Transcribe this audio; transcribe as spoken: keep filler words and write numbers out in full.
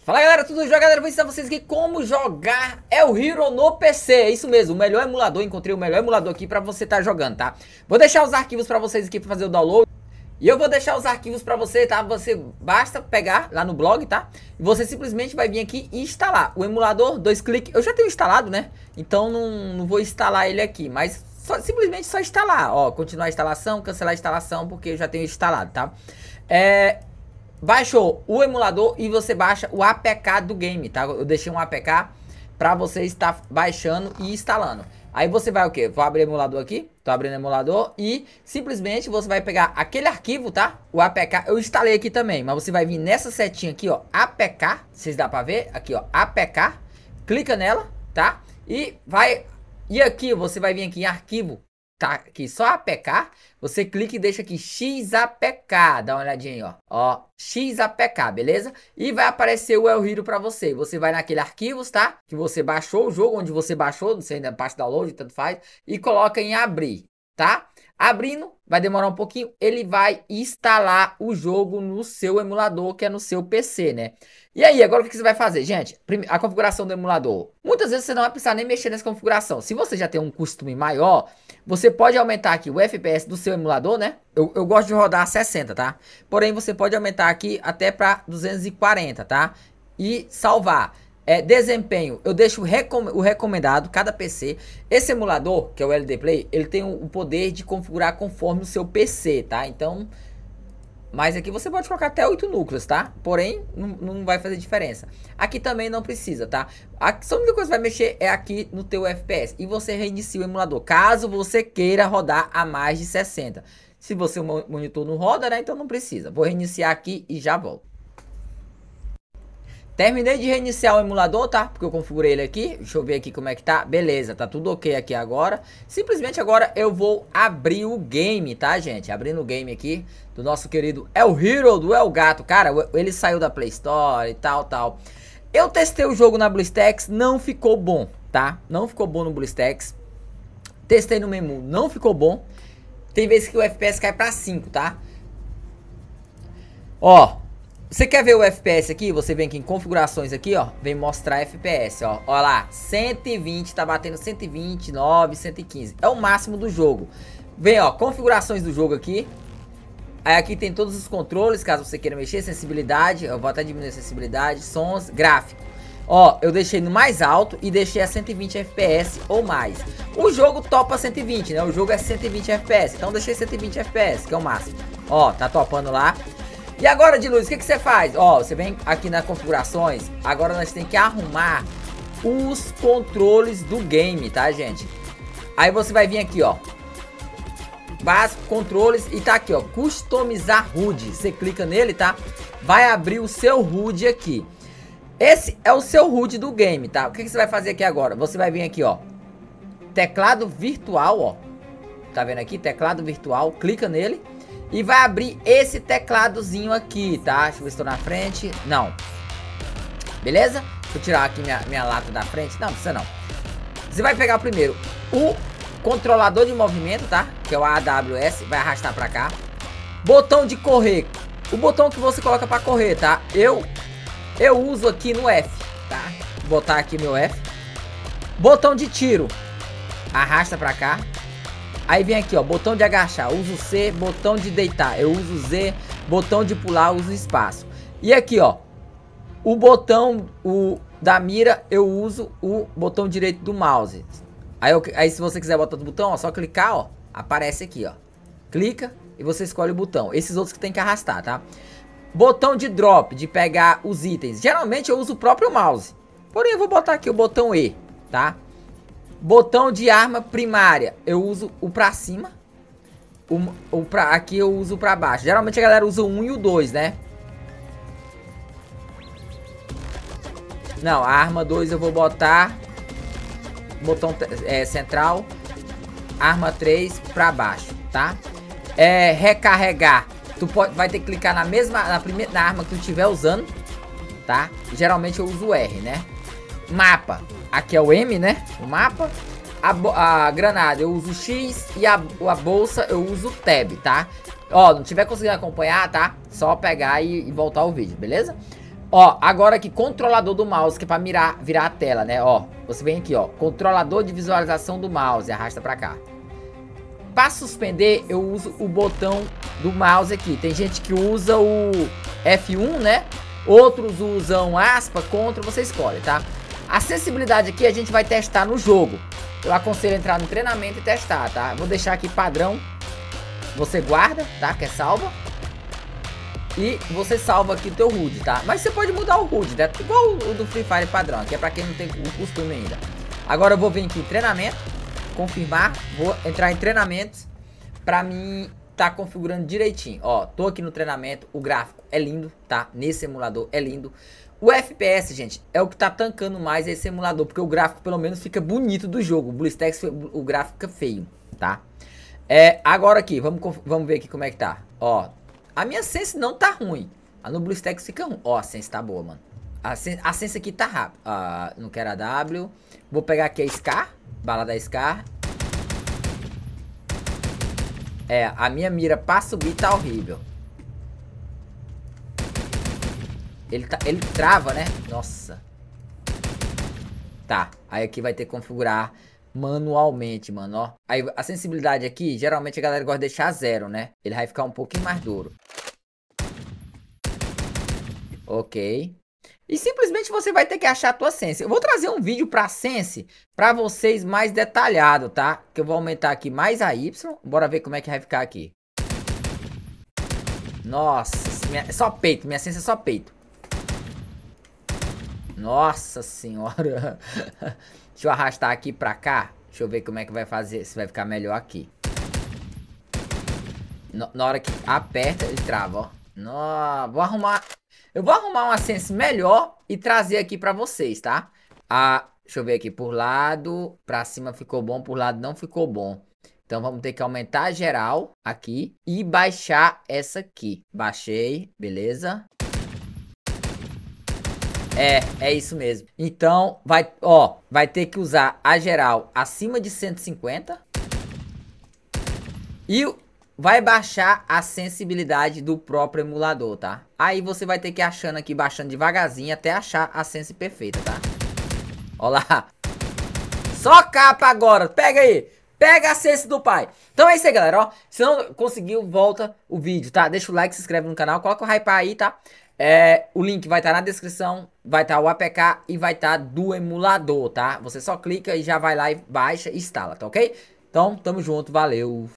Fala galera, tudo jóia? Galera, vou ensinar vocês aqui como jogar El Hero no P C. É isso mesmo, o melhor emulador, encontrei o melhor emulador aqui pra você estar jogando, tá? Vou deixar os arquivos pra vocês aqui pra fazer o download. E eu vou deixar os arquivos pra você, tá? Você basta pegar lá no blog, tá? E você simplesmente vai vir aqui e instalar o emulador, dois cliques. Eu já tenho instalado, né? Então não, não vou instalar ele aqui, mas só, simplesmente só instalar. Ó, continuar a instalação, cancelar a instalação, porque eu já tenho instalado, tá? É... Baixou o emulador e você baixa o A P K do game, tá? Eu deixei um A P K pra você estar baixando e instalando. Aí você vai o quê? Vou abrir o emulador aqui. Tô abrindo o emulador e simplesmente você vai pegar aquele arquivo, tá? O A P K, eu instalei aqui também, mas você vai vir nessa setinha aqui, ó, A P K. Vocês dá pra ver? Aqui, ó, A P K. Clica nela, tá? E vai... E aqui você vai vir aqui em arquivo. Tá aqui só A P K, você clica e deixa aqui X A P K, dá uma olhadinha aí, ó, ó, X A P K, beleza? E vai aparecer o El Hero pra você, você vai naquele arquivos, tá? Que você baixou o jogo, onde você baixou, não sei ainda, parte download, tanto faz, e coloca em abrir, tá? Abrindo, vai demorar um pouquinho, ele vai instalar o jogo no seu emulador, que é no seu P C, né? E aí, agora o que você vai fazer, gente? A configuração do emulador. Muitas vezes você não vai precisar nem mexer nessa configuração. Se você já tem um costume maior, você pode aumentar aqui o F P S do seu emulador, né? Eu, eu gosto de rodar a sessenta, tá? Porém, você pode aumentar aqui até para duzentos e quarenta, tá? E salvar. É, desempenho, eu deixo o, recom o recomendado, cada P C. Esse emulador, que é o L D Play, ele tem o, o poder de configurar conforme o seu P C, tá? Então, mas aqui você pode colocar até oito núcleos, tá? Porém, não, não vai fazer diferença. Aqui também não precisa, tá? A só a única coisa que vai mexer é aqui no teu F P S. E você reinicia o emulador, caso você queira rodar a mais de sessenta. Se você o monitor não roda, né? Então não precisa. Vou reiniciar aqui e já volto. Terminei de reiniciar o emulador, tá? Porque eu configurei ele aqui. Deixa eu ver aqui como é que tá. Beleza, tá tudo ok aqui agora. Simplesmente agora eu vou abrir o game, tá, gente? Abrindo o game aqui do nosso querido El Hero do El Gato. Cara, ele saiu da Play Store e tal, tal. Eu testei o jogo na BlueStacks, não ficou bom, tá? Não ficou bom no BlueStacks. Testei no menu, não ficou bom. Tem vezes que o F P S cai pra cinco, tá? Ó... Você quer ver o F P S aqui? Você vem aqui em configurações aqui, ó. Vem mostrar F P S, ó. Olha lá, cento e vinte, tá batendo cento e vinte e nove, cento e quinze. É o máximo do jogo. Vem, ó, configurações do jogo aqui. Aí aqui tem todos os controles, caso você queira mexer. Sensibilidade, eu vou até diminuir a sensibilidade. Sons, gráfico. Ó, eu deixei no mais alto e deixei a cento e vinte F P S ou mais. O jogo topa cento e vinte, né? O jogo é cento e vinte F P S. Então deixei cento e vinte F P S, que é o máximo. Ó, tá topando lá. E agora, de luz, o que, que você faz? Ó, você vem aqui nas configurações. Agora nós temos que arrumar os controles do game, tá, gente? Aí você vai vir aqui, ó. Básico, controles. E tá aqui, ó. Customizar H U D. Você clica nele, tá? Vai abrir o seu H U D aqui. Esse é o seu H U D do game, tá? O que, que você vai fazer aqui agora? Você vai vir aqui, ó. Teclado virtual, ó. Tá vendo aqui? Teclado virtual. Clica nele. E vai abrir esse tecladozinho aqui, tá? Deixa eu ver se estou na frente. Não. Beleza? Vou tirar aqui minha, minha lata da frente. Não, não precisa não. Você vai pegar primeiro o controlador de movimento, tá? Que é o A W S. Vai arrastar pra cá. Botão de correr. O botão que você coloca pra correr, tá? Eu, eu uso aqui no F, tá? Vou botar aqui meu F. Botão de tiro. Arrasta pra cá. Aí vem aqui, ó, botão de agachar, uso C, botão de deitar, eu uso Z, botão de pular, uso espaço. E aqui, ó, o botão o, da mira, eu uso o botão direito do mouse. Aí, eu, aí se você quiser botar outro botão, ó, só clicar, ó, aparece aqui, ó. Clica e você escolhe o botão. Esses outros que tem que arrastar, tá? Botão de drop, de pegar os itens. Geralmente eu uso o próprio mouse. Porém, eu vou botar aqui o botão E, tá? Botão de arma primária, eu uso o pra cima. O, o pra, aqui eu uso o pra baixo. Geralmente a galera usa o um e o dois, né? Não, a arma dois eu vou botar botão é, central. Arma três pra baixo, tá? É, recarregar. Tu pode, vai ter que clicar na mesma, na primeira na arma que tu estiver usando, tá? Geralmente eu uso o R, né? Mapa. Aqui é o M, né? O mapa. A, a granada eu uso X. E a, a bolsa eu uso Tab, tá? Ó, não tiver conseguindo acompanhar, tá? Só pegar e, e voltar o vídeo, beleza? Ó, agora aqui, controlador do mouse, que é pra mirar, virar a tela, né? Ó, você vem aqui, ó, controlador de visualização do mouse, arrasta pra cá. Pra suspender, eu uso o botão do mouse aqui. Tem gente que usa o F um, né? Outros usam aspa, contra, você escolhe, tá? A sensibilidade aqui a gente vai testar no jogo. Eu aconselho entrar no treinamento e testar, tá? Vou deixar aqui padrão. Você guarda, tá? Que é salva. E você salva aqui o teu H U D, tá? Mas você pode mudar o H U D, né? Igual o do Free Fire padrão, que é pra quem não tem o costume ainda. Agora eu vou vir aqui em treinamento, confirmar, vou entrar em treinamentos pra mim tá configurando direitinho. Ó, tô aqui no treinamento, o gráfico é lindo, tá? Nesse emulador é lindo. O F P S, gente, é o que tá tancando mais esse emulador, porque o gráfico pelo menos fica bonito do jogo. O BlueStacks, o gráfico fica feio, tá? É, agora aqui, vamos, vamos ver aqui como é que tá. Ó, a minha sense não tá ruim. A no BlueStacks fica ruim. Ó, a sense tá boa, mano. A sense, a sense aqui tá rápida. Ah, não quero a W. Vou pegar aqui a Scar. Bala da Scar. É, a minha mira pra subir tá horrível. Ele, tá, ele trava, né? Nossa. Tá, aí aqui vai ter que configurar manualmente, mano, ó. Aí a sensibilidade aqui, geralmente a galera gosta de deixar zero, né? Ele vai ficar um pouquinho mais duro. Ok. E simplesmente você vai ter que achar a tua sense. Eu vou trazer um vídeo pra sense pra vocês mais detalhado, tá? Que eu vou aumentar aqui mais a Y. Bora ver como é que vai ficar aqui. Nossa, minha, só peito, minha sense é só peito. Nossa senhora. Deixa eu arrastar aqui pra cá. Deixa eu ver como é que vai fazer. Se vai ficar melhor aqui. No, na hora que aperta, ele trava, ó. No, vou arrumar. Eu vou arrumar uma sense melhor e trazer aqui pra vocês, tá? Ah, deixa eu ver aqui. Por lado, pra cima ficou bom. Por lado não ficou bom. Então vamos ter que aumentar a geral aqui. E baixar essa aqui. Baixei, beleza. É, é isso mesmo. Então, vai, ó, vai ter que usar a geral acima de cento e cinquenta. E vai baixar a sensibilidade do próprio emulador, tá? Aí você vai ter que ir achando aqui, baixando devagarzinho até achar a sense perfeita, tá? Ó lá. Só capa agora, pega aí. Pega a sense do pai. Então é isso aí, galera, ó. Se não conseguiu, volta o vídeo, tá? Deixa o like, se inscreve no canal, coloca o hype aí, tá? É, o link vai estar tá na descrição, vai estar tá o A P K e vai estar tá do emulador, tá? Você só clica e já vai lá e baixa e instala, tá ok? Então, tamo junto, valeu!